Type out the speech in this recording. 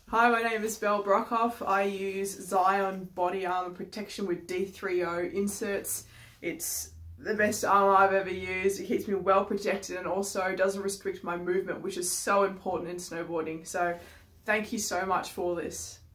Hi, my name is Belle Brockhoff. I use Xion body armor protection with D3O inserts. It's the best armor I've ever used. It keeps me well protected and also doesn't restrict my movement, which is so important in snowboarding. So thank you so much for this.